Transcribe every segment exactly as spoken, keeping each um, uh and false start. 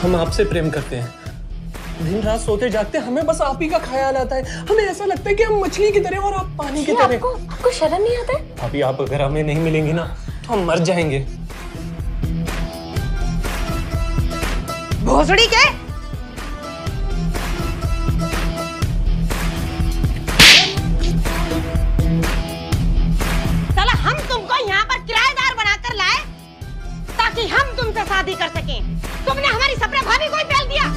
हम आपसे प्रेम करते हैं, दिन रात सोते जागते हमें बस आप ही का ख्याल आता है। हमें ऐसा लगता है कि हम मछली की तरह और आप पानी की तरह। आपको, आपको शर्म नहीं आता है? भाभी आप अगर हमें नहीं मिलेंगी ना तो हम मर जाएंगे। भोसड़ी के साला हम तुमको यहाँ पर किराएदार बनाकर लाए ताकि हम तुमसे शादी कर सकें। तुमने हमारी सपना भाभी को ही फेल दिया।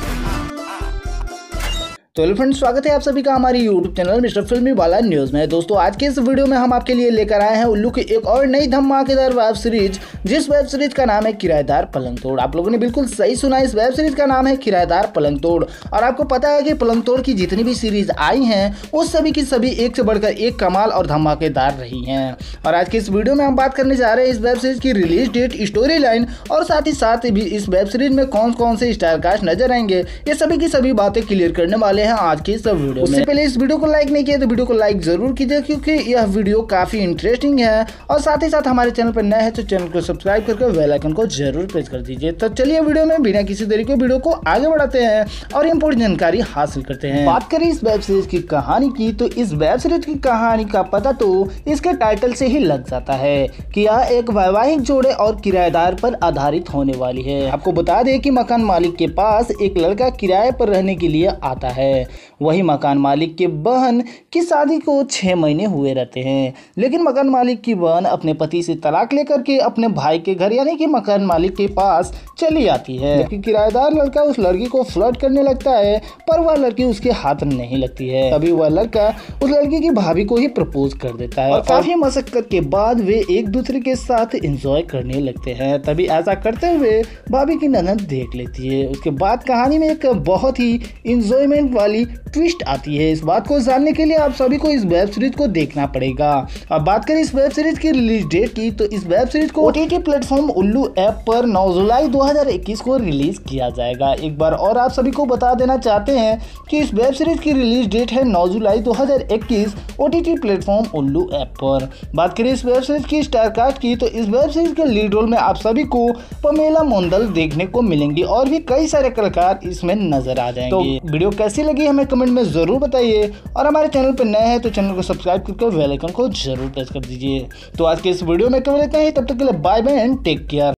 तो हेलो फ्रेंड्स, स्वागत है आप सभी का हमारे यूट्यूब चैनल मिस्टर फिल्मी वाला न्यूज़ में। दोस्तों आज के इस वीडियो में हम आपके लिए लेकर आए हैं उल्लू की एक और नई धमाकेदार वेब सीरीज, जिस वेब सीरीज का नाम है किराएदार पलंग तोड़। आप लोगों ने बिल्कुल सही सुना, इस वेब सीरीज का नाम है किराएदार पलंग तोड़। और आपको पता है कि पलंग तोड़ की जितनी भी सीरीज आई हैं वो सभी की सभी एक से बढ़कर एक कमाल और धमाकेदार रही हैं। और आज के इस वीडियो में हम बात करने जा रहे हैं इस वेब सीरीज की रिलीज डेट, स्टोरी लाइन और साथ ही साथ भी इस वेब सीरीज में कौन कौन से स्टार कास्ट नजर आएंगे, ये सभी की सभी बातें क्लियर करने वाले हैं आज के इस वीडियो। उससे पहले इस वीडियो को लाइक नहीं किया तो वीडियो को लाइक जरूर कीजिए, क्योंकि यह वीडियो काफी इंटरेस्टिंग है। और साथ ही साथ हमारे चैनल पर नए हैं तो चैनल को सब्सक्राइब करके बेल आइकन को जरूर प्रेस कर दीजिए। तो चलिए वीडियो में बिना किसी देरी के वीडियो को आगे बढ़ाते हैं और इंपॉर्टेंट जानकारी हासिल करते हैं। बात करें इस वेब सीरीज की कहानी की, तो इस वेब सीरीज की कहानी का पता तो इसके टाइटल से ही लग जाता है कि यह एक वैवाहिक जोड़े और किराएदार पर आधारित होने वाली है। आपको बता दें कि मकान मालिक के पास एक लड़का किराए पर रहने के लिए आता है। वही मकान मालिक के बहन की शादी को छह महीने हुए रहते हैं, लेकिन मकान मालिक की बहन अपने पति से तलाक लेकर के अपने भाई के घर यानी कि मकान मालिक के पास चली आती है। लेकिन किराएदार लड़का उस लड़की को फ्लर्ट करने लगता है, पर वह लड़की उसके हाथ नहीं लगती है। तभी वह लड़का उस लड़की की भाभी को ही प्रपोज कर देता है और काफी मशक्कत के बाद वे एक दूसरे के साथ एंजॉय करने लगते हैं। तभी ऐसा करते हुए भाभी की ननद देख लेती है। उसके बाद कहानी में एक बहुत ही इंजॉयमेंट वाली ट्विस्ट आती है। इस बात को जानने के लिए आप सभी को इस वेब सीरीज को देखना पड़ेगा। अब बात करें इस वेब सीरीज की रिलीज डेट की, तो इस वेब सीरीज को ओटीटी प्लेटफॉर्म उल्लू ऐप पर नौ जुलाई दो हज़ार इक्कीस को रिलीज किया जाएगा। एक बार और आप सभी को बता देना चाहते हैं कि इस वेब सीरीज की रिलीज डेट है नौ जुलाई दो हज़ार इक्कीस ओटीटी प्लेटफॉर्म उल्लू ऐप पर। बात करें इस वेब सीरीज की स्टार कास्ट की, तो इस वेब सीरीज के लीड रोल में आप सभी को पमेला मोंदल देखने को मिलेंगी और भी कई सारे कलाकार इसमें नजर आ जाएंगे। तो वीडियो कैसी लगी हमें कमेंट में जरूर बताइए और हमारे चैनल पर नए हैं तो चैनल को सब्सक्राइब करके बेल आइकन को जरूर प्रेस कर दीजिए। तो आज के इस वीडियो में केवल इतना ही, तब तक के लिए bye bye and take care.